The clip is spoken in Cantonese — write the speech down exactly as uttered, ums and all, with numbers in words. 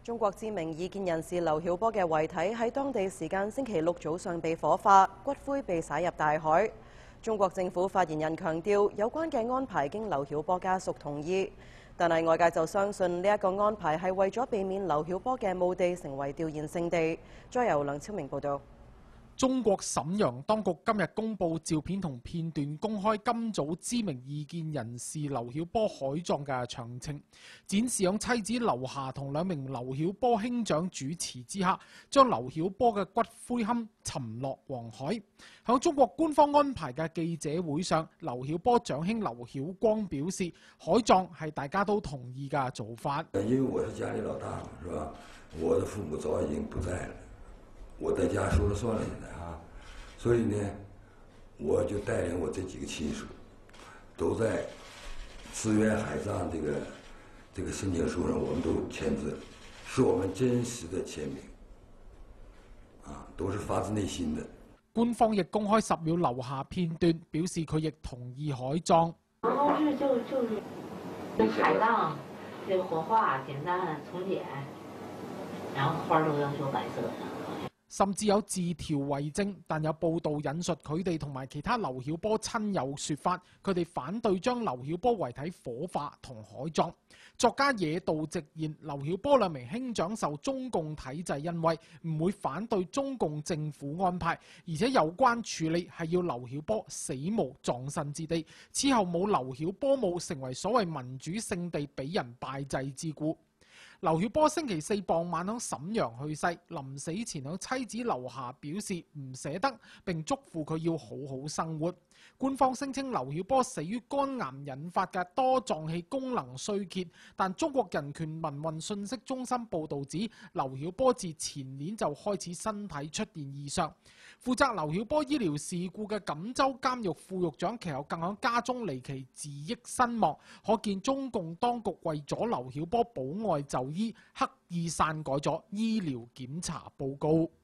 中國知名異見人士劉曉波嘅遺體喺當地時間星期六早上被火化，骨灰被灑入大海。中國政府發言人強調，有關嘅安排經劉曉波家屬同意，但係外界就相信呢一個安排係為咗避免劉曉波嘅墓地成為弔唁聖地。再由梁超明報導。 中國瀋陽當局今日公布照片同片段，公開今早知名異見人士劉曉波海葬嘅詳情，展示響妻子劉霞同兩名劉曉波兄長主持之下，將劉曉波嘅骨灰龕沉落黃海。響中國官方安排嘅記者會上，劉曉波長兄劉曉光表示，海葬係大家都同意嘅做法。 因為我是家裏老大，是吧？我的父母早已經不在了。我在家說了算了，現在啊，所以呢，我就帶領我這幾個親屬，都在自願海葬這個這個申請書上，我們都簽字，是我們真實的簽名，啊，都是發自內心的。 官方亦公開十秒留下片段，表示佢亦同意海葬。 後事就就是海葬，這個火化簡單從簡，然後花都要求白色的。 甚至有字條為證，但有報道引述佢哋同埋其他劉曉波親友説法，佢哋反對將劉曉波遺體火化同海葬。作家野道直言，劉曉波兩名兄長受中共體制恩惠，唔會反對中共政府安排，而且有關處理係要劉曉波死無葬身之地，此後冇劉曉波墓成為所謂民主聖地俾人拜祭之故。劉曉波星期四傍晚喺瀋陽去世，臨死前向妻子劉霞表示唔捨得，並囑咐佢要好好生活。官方聲稱劉曉波死於肝癌引發嘅多臟器功能衰竭，但中國人權民運信息中心報導指，劉曉波自前年就開始身體出現異常。負責劉曉波醫療事故嘅錦州監獄副獄長其後更喺家中離奇自縊身亡，可見中共當局為咗劉曉波保外就醫，刻意篡改咗醫療檢查報告。